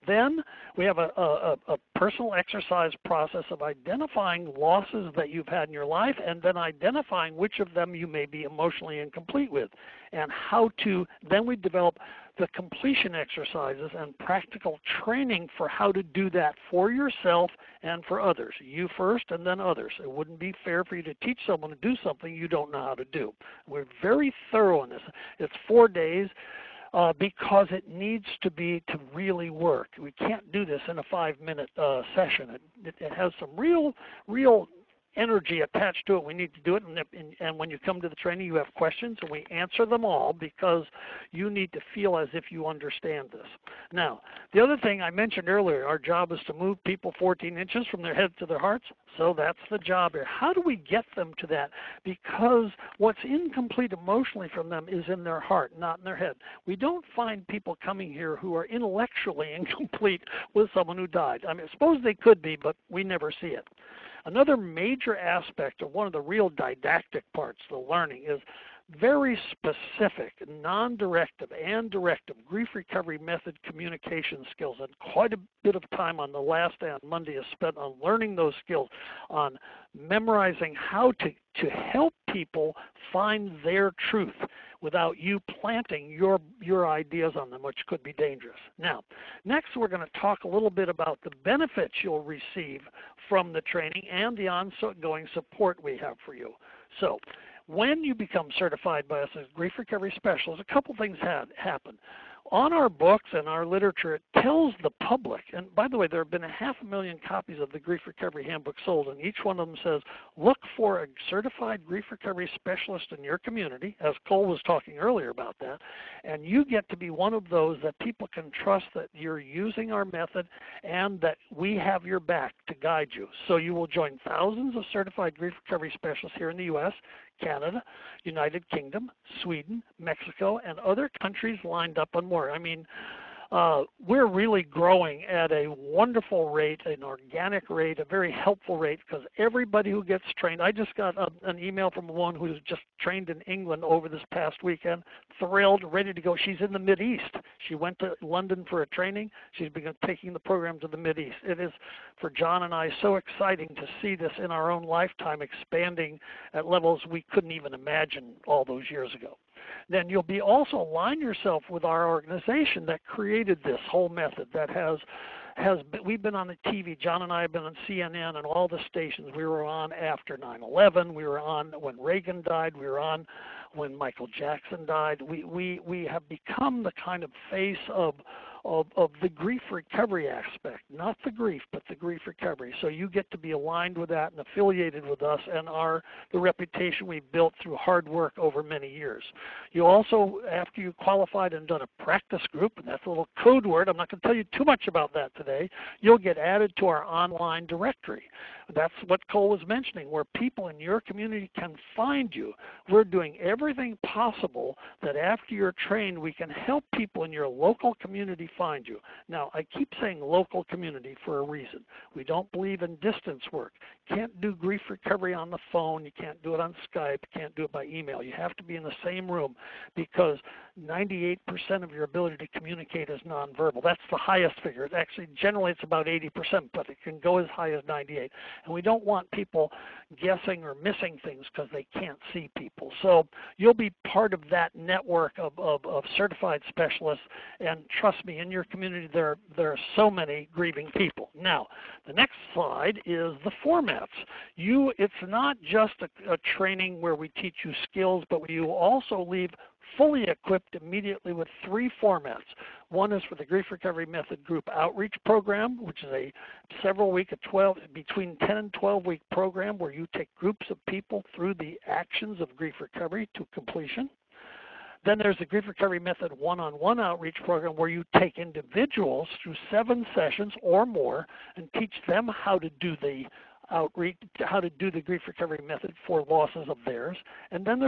Then we have a, a, a personal exercise process of identifying losses that you've had in your life and then identifying which of them you may be emotionally incomplete with and how to, then we develop the completion exercises and practical training for how to do that for yourself and for others. You first and then others. It wouldn't be fair for you to teach someone to do something you don't know how to do. We're very thorough in this. It's four days. Uh, because it needs to be to really work. We can't do this in a five-minute uh, session. It, it, it has some real, real energy attached to it. We need to do it, and, and, and when you come to the training, you have questions, and we answer them all because you need to feel as if you understand this. Now, the other thing I mentioned earlier, our job is to move people fourteen inches from their heads to their hearts, so that's the job here. How do we get them to that? Because what's incomplete emotionally from them is in their heart, not in their head. We don't find people coming here who are intellectually incomplete with someone who died. I mean, I suppose they could be, but we never see it. Another major aspect of one of the real didactic parts, the learning, is very specific, non-directive and directive grief recovery method communication skills. And quite a bit of time on the last day on Monday is spent on learning those skills, on memorizing how to, to help people find their truth without you planting your, your ideas on them, which could be dangerous. Now, next we're going to talk a little bit about the benefits you'll receive from the training and the ongoing support we have for you. So, when you become certified by us as grief recovery specialists, a couple things had happen. On our books and our literature, it tells the public, and by the way, there have been a half a million copies of the Grief Recovery Handbook sold, and each one of them says, look for a certified grief recovery specialist in your community, as Cole was talking earlier about that, and you get to be one of those that people can trust that you're using our method and that we have your back to guide you. So you will join thousands of certified grief recovery specialists here in the U S, Canada, United Kingdom, Sweden, Mexico, and other countries lined up and more. I mean, uh, we're really growing at a wonderful rate, an organic rate, a very helpful rate, because everybody who gets trained, I just got a, an email from one who's just trained in England over this past weekend, thrilled, ready to go. She's in the Mideast. She went to London for a training. She's begun taking the program to the Mideast. It is, for John and I, so exciting to see this in our own lifetime expanding at levels we couldn't even imagine all those years ago. Then you'll be also align yourself with our organization that created this whole method that has has been, we've been on the T V. John and I have been on C N N and all the stations. We were on after nine eleven. We were on when Reagan died. We were on when Michael Jackson died. We we we have become the kind of face of Of, of the grief recovery aspect, not the grief, but the grief recovery. So you get to be aligned with that and affiliated with us and our the reputation we built through hard work over many years. You also, after you qualified and done a practice group, and that's a little code word, I'm not going to tell you too much about that today, you'll get added to our online directory. That's what Cole was mentioning, where people in your community can find you. We're doing everything possible that after you're trained, we can help people in your local community find you. Now, I keep saying local community for a reason. We don't believe in distance work. Can't do grief recovery on the phone. You can't do it on Skype. You can't do it by email. You have to be in the same room because ninety-eight percent of your ability to communicate is nonverbal. That's the highest figure. It's actually, generally it's about eighty percent, but it can go as high as ninety-eight. And we don't want people guessing or missing things because they can't see people. So you'll be part of that network of, of, of certified specialists, and trust me, in your community there, there are so many grieving people. Now, the next slide is the formats. You, it's not just a, a training where we teach you skills, but you also leave fully equipped immediately with three formats. One is for the Grief Recovery Method Group Outreach Program, which is a several week, a twelve, between ten and twelve week program where you take groups of people through the actions of grief recovery to completion. Then there's the Grief Recovery Method one-on-one outreach program where you take individuals through seven sessions or more and teach them how to do the outreach, how to do the grief recovery method for losses of theirs. And then there's a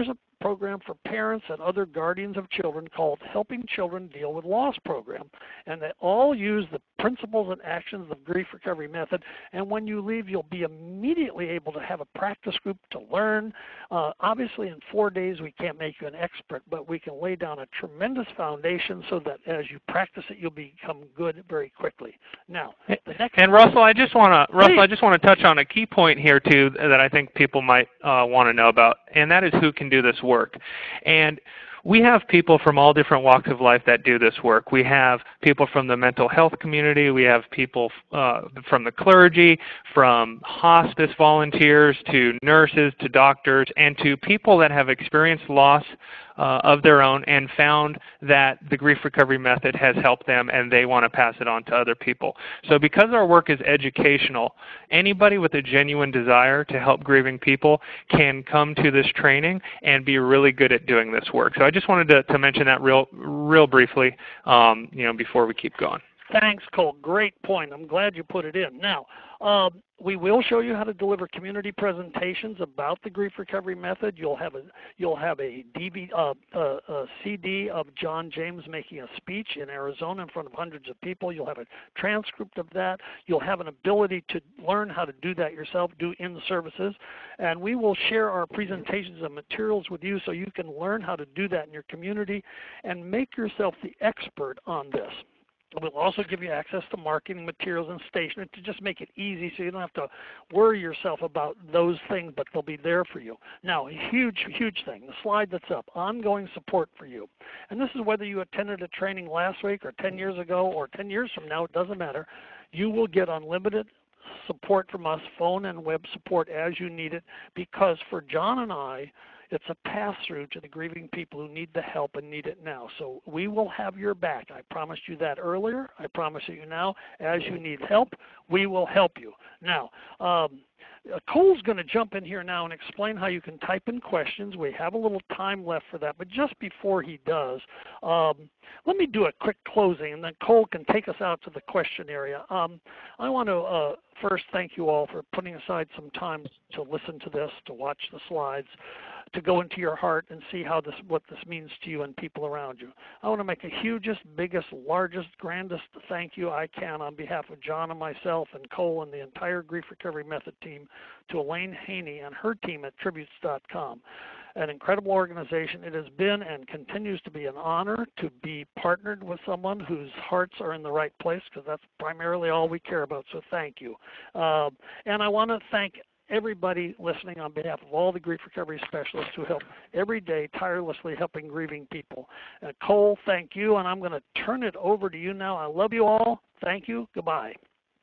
program for parents and other guardians of children called Helping Children Deal with Loss program. And they all use the principles and actions of Grief Recovery Method. And when you leave, you'll be immediately able to have a practice group to learn. Uh, obviously, in four days, we can't make you an expert, but we can lay down a tremendous foundation so that as you practice it, you'll become good very quickly. Now, the next and Russell, I just want to Russell, I just want to touch on a key point here too that I think people might uh, want to know about, and that is who can do this work. And we have people from all different walks of life that do this work. We have people from the mental health community. We have people uh, from the clergy, from hospice volunteers to nurses to doctors, and to people that have experienced loss uh, of their own and found that the Grief Recovery Method has helped them and they want to pass it on to other people. So because our work is educational, anybody with a genuine desire to help grieving people can come to this training and be really good at doing this work. So I just wanted to, to mention that real, real briefly, um, you know, before we keep going. Thanks, Cole. Great point. I'm glad you put it in. Now, um, we will show you how to deliver community presentations about the Grief Recovery Method. You'll have a you'll have a, D V, uh, uh, a C D of John James making a speech in Arizona in front of hundreds of people. You'll have a transcript of that. You'll have an ability to learn how to do that yourself, do in-services, and we will share our presentations and materials with you so you can learn how to do that in your community and make yourself the expert on this. We'll also give you access to marketing materials and stationery to just make it easy so you don't have to worry yourself about those things, but they'll be there for you. Now, a huge, huge thing, the slide that's up, ongoing support for you. And this is whether you attended a training last week or ten years ago or ten years from now, it doesn't matter. You will get unlimited support from us, phone and web support as you need it, because for John and I, it's a pass-through to the grieving people who need the help and need it now. So we will have your back. I promised you that earlier. I promise you now. As you need help, we will help you. Now, um, Cole's going to jump in here now and explain how you can type in questions. We have a little time left for that, but just before he does, um, let me do a quick closing, and then Cole can take us out to the question area. Um, I want to uh, first thank you all for putting aside some time to listen to this, to watch the slides, to go into your heart and see how this, what this means to you and people around you. I want to make a hugest, biggest, largest, grandest thank you I can on behalf of John and myself and Cole and the entire Grief Recovery Method team to Elaine Haney and her team at tributes dot com. An incredible organization. It has been and continues to be an honor to be partnered with someone whose hearts are in the right place, because that's primarily all we care about, so thank you. Uh, and I want to thank everybody listening on behalf of all the grief recovery specialists who help every day tirelessly helping grieving people. Uh, Cole, thank you, and I'm going to turn it over to you now. I love you all. Thank you. Goodbye.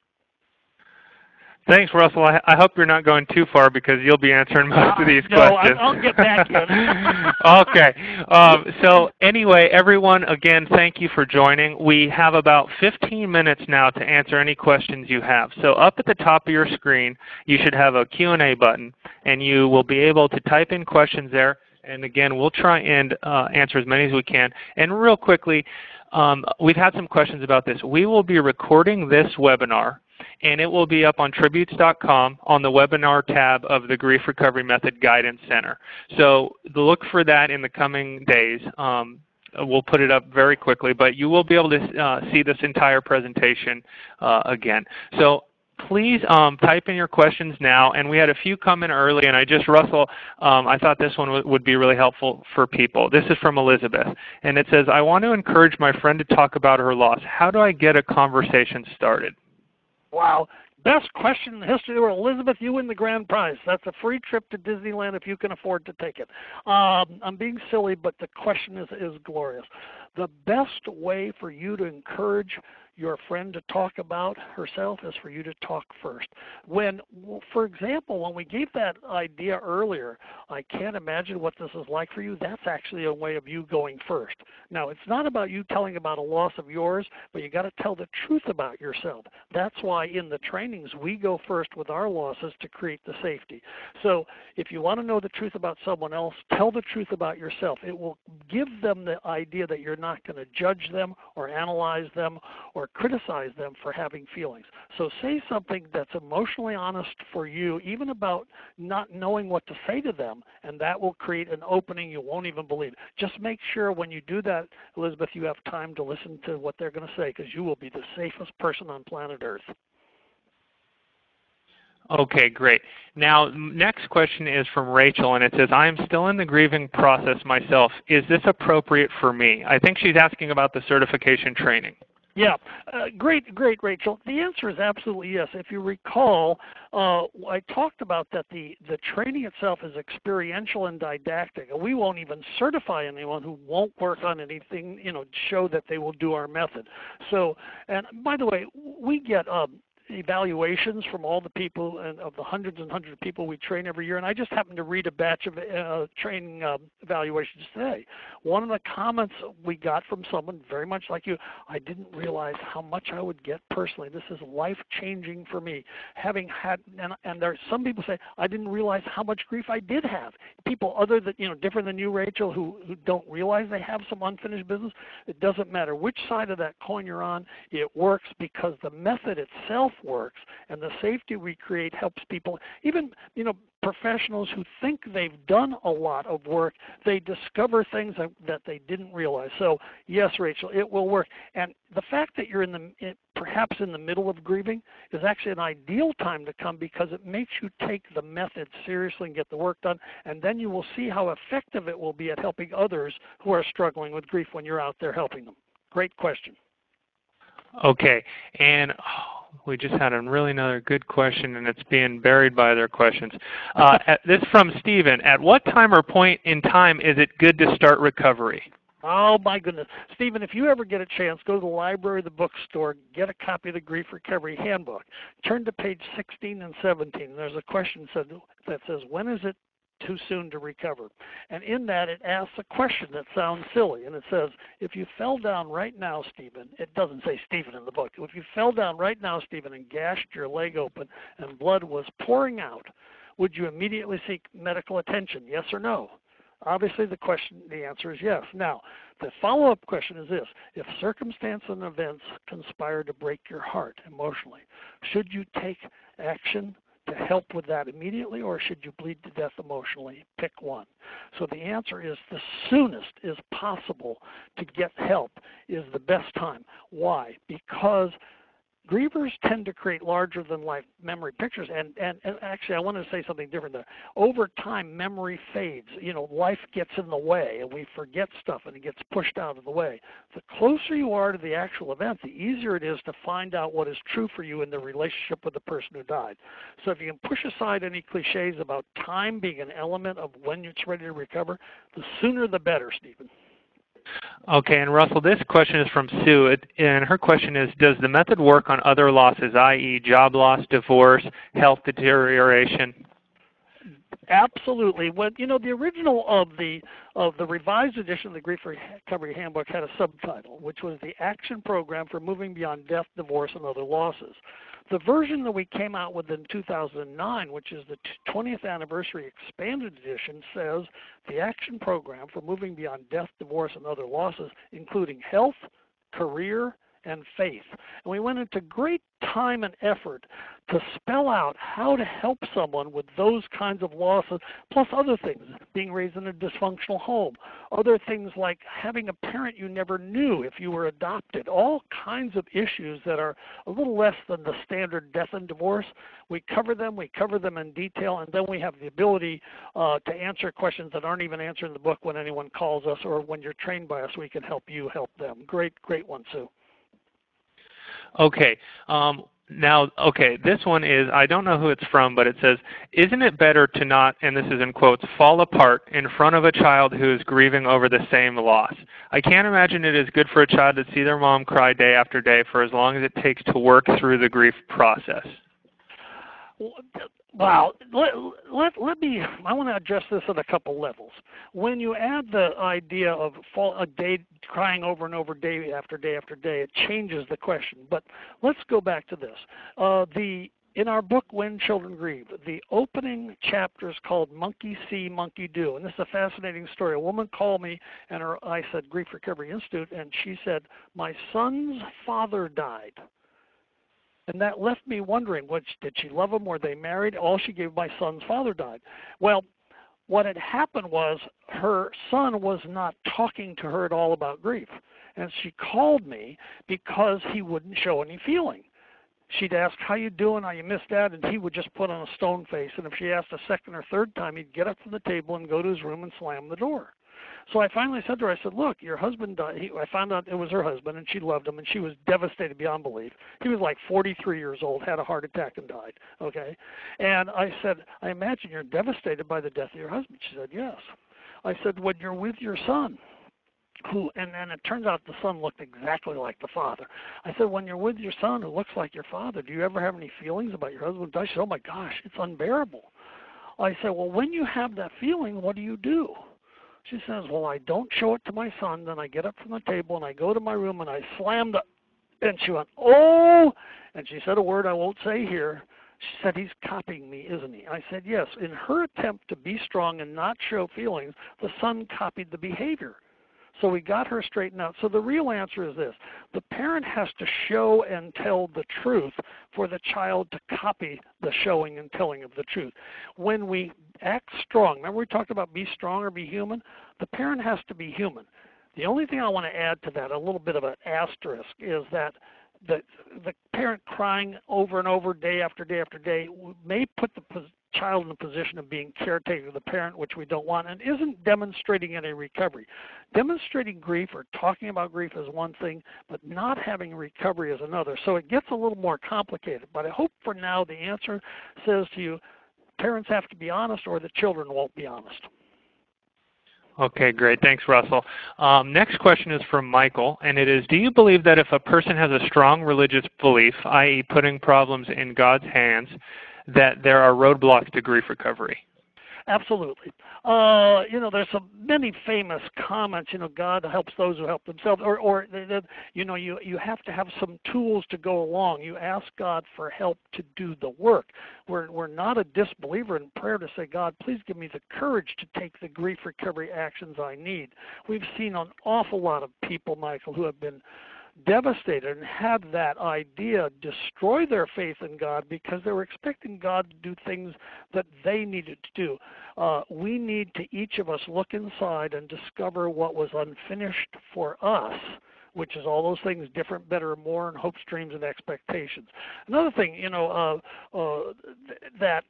Thanks, Russell. I, I hope you're not going too far because you'll be answering most uh, of these no, questions. I'll, I'll get back in. Okay. Um, so anyway, everyone, again, thank you for joining. We have about fifteen minutes now to answer any questions you have. So up at the top of your screen, you should have a Q and A button, and you will be able to type in questions there. And again, we'll try and uh, answer as many as we can. And real quickly, um, we've had some questions about this. We will be recording this webinar, and it will be up on tributes dot com on the webinar tab of the Grief Recovery Method Guidance Center. So look for that in the coming days. Um, we'll put it up very quickly, but you will be able to uh, see this entire presentation uh, again. So please um, type in your questions now, and we had a few come in early, and I just, Russell, um, I thought this one would be really helpful for people. This is from Elizabeth, and it says, I want to encourage my friend to talk about her loss. How do I get a conversation started? Wow. Best question in the history of the world. Elizabeth, you win the grand prize. That's a free trip to Disneyland if you can afford to take it. Um, I'm being silly, but the question is, is glorious. The best way for you to encourage your friend to talk about herself is for you to talk first. When, for example, when we gave that idea earlier, I can't imagine what this is like for you, that's actually a way of you going first. Now, it's not about you telling about a loss of yours, but you got to tell the truth about yourself. That's why in the trainings we go first with our losses to create the safety. So if you want to know the truth about someone else, tell the truth about yourself. It will give them the idea that you're not going to judge them or analyze them or or criticize them for having feelings. So say something that's emotionally honest for you, even about not knowing what to say to them, and that will create an opening you won't even believe. Just make sure when you do that, Elizabeth, you have time to listen to what they're going to say, because you will be the safest person on planet Earth. Okay, great. Now, next question is from Rachel, and it says, I am still in the grieving process myself. Is this appropriate for me? I think she's asking about the certification training. Yeah, uh, great, great, Rachel. The answer is absolutely yes. If you recall, uh, I talked about that the, the training itself is experiential and didactic. We won't even certify anyone who won't work on anything, you know, show that they will do our method. So, and by the way, we get um, evaluations from all the people and of the hundreds and hundreds of people we train every year, and I just happened to read a batch of uh, training um, evaluations today. One of the comments we got from someone very much like you, I didn't realize how much I would get personally. This is life-changing for me. Having had, and, and there are some people say, I didn't realize how much grief I did have. People other than, you know, different than you, Rachel, who, who don't realize they have some unfinished business. It doesn't matter which side of that coin you're on, it works because the method itself works, and the safety we create helps people, even, you know, professionals who think they've done a lot of work, they discover things that, that they didn't realize. So yes, Rachel, it will work. And the fact that you're in the in, perhaps in the middle of grieving is actually an ideal time to come, because it makes you take the method seriously and get the work done, and then you will see how effective it will be at helping others who are struggling with grief when you're out there helping them. Great question. Okay, and oh, we just had a really another good question, and it's being buried by other questions. Uh, at, this from Stephen. At what time or point in time is it good to start recovery? Oh my goodness. Stephen, if you ever get a chance, go to the library, the bookstore, get a copy of the Grief Recovery Handbook. Turn to page sixteen and seventeen. There's a question that says, when is it too soon to recover? And in that, it asks a question that sounds silly, and it says, if you fell down right now, Stephen, it doesn't say Stephen in the book, if you fell down right now, Stephen, and gashed your leg open and blood was pouring out, would you immediately seek medical attention, yes or no? Obviously, the question, the answer is yes. Now, the follow-up question is this: if circumstance and events conspire to break your heart emotionally, should you take action to help with that immediately, or should you bleed to death emotionally? Pick one. So the answer is the soonest is possible to get help is the best time. Why? Because grievers tend to create larger than life memory pictures, and, and, and actually I want to say something different there. Over time, memory fades. You know, life gets in the way, and we forget stuff, and it gets pushed out of the way. The closer you are to the actual event, the easier it is to find out what is true for you in the relationship with the person who died. So if you can push aside any cliches about time being an element of when it's ready to recover, the sooner the better, Stephen. Okay, and Russell, this question is from Sue, it, and her question is, does the method work on other losses, that is job loss, divorce, health deterioration? Absolutely. When, you know, the original of the of the revised edition of the Grief Recovery Handbook had a subtitle, which was the Action Program for Moving Beyond Death, Divorce, and Other Losses. The version that we came out with in two thousand nine, which is the twentieth anniversary expanded edition, says the Action Program for Moving Beyond Death, Divorce, and Other Losses, including health, career, and faith. And we went into great time and effort to spell out how to help someone with those kinds of losses, plus other things, being raised in a dysfunctional home, other things like having a parent you never knew if you were adopted, all kinds of issues that are a little less than the standard death and divorce. We cover them, we cover them in detail, and then we have the ability uh, to answer questions that aren't even answered in the book when anyone calls us, or when you're trained by us, we can help you help them. Great, great one, Sue. Okay. Um, now, okay, this one is, I don't know who it's from, but it says, isn't it better to not, and this is in quotes, fall apart in front of a child who is grieving over the same loss? I can't imagine it is good for a child to see their mom cry day after day for as long as it takes to work through the grief process. Wow. Let, let, let me, I want to address this at a couple levels. When you add the idea of fall, a day crying over and over day after day after day, it changes the question. But let's go back to this. Uh, the in our book, When Children Grieve, the opening chapter is called Monkey See, Monkey Do. And this is a fascinating story. A woman called me, and her, I said, Grief Recovery Institute, and she said, my son's father died. And that left me wondering, which, did she love him? Were they married? All she gave, my son's father died. Well, what had happened was her son was not talking to her at all about grief. And she called me because he wouldn't show any feeling. She'd ask, how you doing? How you missed Dad? And he would just put on a stone face. And if she asked a second or third time, he'd get up from the table and go to his room and slam the door. So I finally said to her, I said, look, your husband died. He, I found out it was her husband, and she loved him, and she was devastated beyond belief. He was like forty-three years old, had a heart attack, and died, okay? And I said, I imagine you're devastated by the death of your husband. She said, yes. I said, when you're with your son, who, and then it turns out the son looked exactly like the father. I said, when you're with your son who looks like your father, do you ever have any feelings about your husband? She said, oh, my gosh, it's unbearable. I said, well, when you have that feeling, what do you do? She says, well, I don't show it to my son. Then I get up from the table and I go to my room and I slam the, and she went, oh, and she said a word I won't say here. She said, he's copying me, isn't he? I said, yes. In her attempt to be strong and not show feelings, the son copied the behavior. So we got her straightened out. So the real answer is this. The parent has to show and tell the truth for the child to copy the showing and telling of the truth. When we act strong, remember we talked about be strong or be human? The parent has to be human. The only thing I want to add to that, a little bit of an asterisk, is that the, the parent crying over and over day after day after day may put the child in a position of being caretaker of the parent, which we don't want, and isn't demonstrating any recovery. Demonstrating grief or talking about grief is one thing, but not having recovery is another. So it gets a little more complicated. But I hope for now the answer says to you, parents have to be honest or the children won't be honest. Okay, great. Thanks, Russell. Um, next question is from Michael, and it is, do you believe that if a person has a strong religious belief, that is putting problems in God's hands, that there are roadblocks to grief recovery? Absolutely. Uh, you know, there's some many famous comments, you know, God helps those who help themselves, or, or you know, you, you have to have some tools to go along. You ask God for help to do the work. We're, we're not a disbeliever in prayer to say, God, please give me the courage to take the grief recovery actions I need. We've seen an awful lot of people, Michael, who have been devastated and had that idea destroy their faith in God because they were expecting God to do things that they needed to do. Uh, we need to each of us look inside and discover what was unfinished for us, which is all those things, different, better, more, and hopes, dreams, and expectations. Another thing, you know, uh, uh, that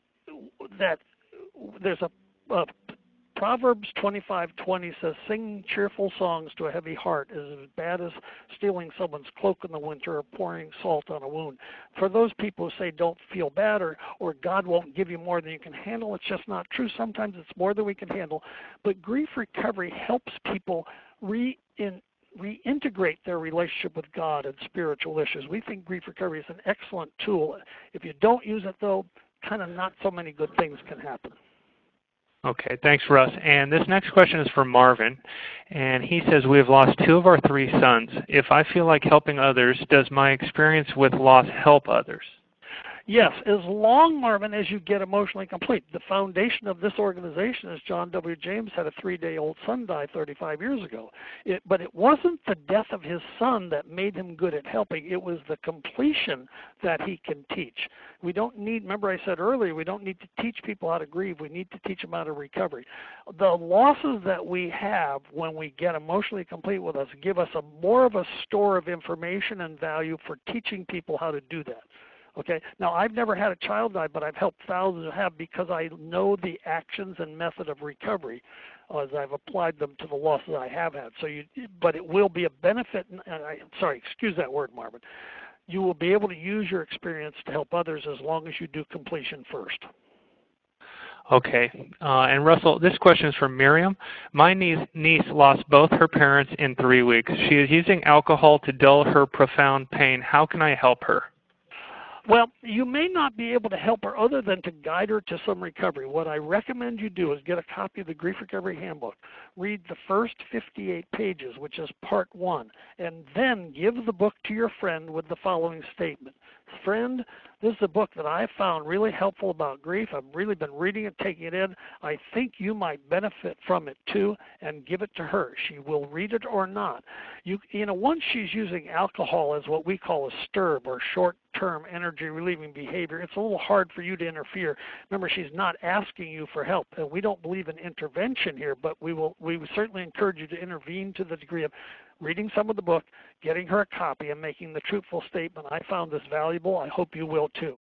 that there's a, a Proverbs twenty-five twenty says, sing cheerful songs to a heavy heart is as bad as stealing someone's cloak in the winter or pouring salt on a wound. For those people who say don't feel bad or, or God won't give you more than you can handle, it's just not true. Sometimes it's more than we can handle. But grief recovery helps people re in, reintegrate their relationship with God and spiritual issues. We think grief recovery is an excellent tool. If you don't use it, though, kind of not so many good things can happen. Okay, thanks, Russ. And this next question is from Marvin, and he says, we have lost two of our three sons. If I feel like helping others, does my experience with loss help others? Yes, as long, Marvin, as you get emotionally complete. The foundation of this organization is John W. James had a three-day-old son die thirty-five years ago. It, but it wasn't the death of his son that made him good at helping. It was the completion that he can teach. We don't need, remember I said earlier, we don't need to teach people how to grieve. We need to teach them how to recovery. The losses that we have when we get emotionally complete with us give us a more of a store of information and value for teaching people how to do that. Okay. Now, I've never had a child die, but I've helped thousands who have because I know the actions and method of recovery uh, as I've applied them to the losses I have had. So, you, but it will be a benefit. And I, sorry, excuse that word, Marvin. You will be able to use your experience to help others as long as you do completion first. Okay. Uh, and Russell, this question is from Miriam. My niece, niece lost both her parents in three weeks. She is using alcohol to dull her profound pain. How can I help her? Well, you may not be able to help her other than to guide her to some recovery. What I recommend you do is get a copy of the Grief Recovery Handbook. Read the first fifty-eight pages, which is part one, and then give the book to your friend with the following statement. Friend, this is a book that I found really helpful about grief. I've really been reading it, taking it in. I think you might benefit from it too, and give it to her. She will read it or not. You, you know, once she's using alcohol as what we call a S T R B, or short-term energy relieving behavior, it's a little hard for you to interfere. Remember, she's not asking you for help, and we don't believe in intervention here, but we will we will certainly encourage you to intervene to the degree of reading some of the book, getting her a copy, and making the truthful statement. I found this valuable. I hope you will too.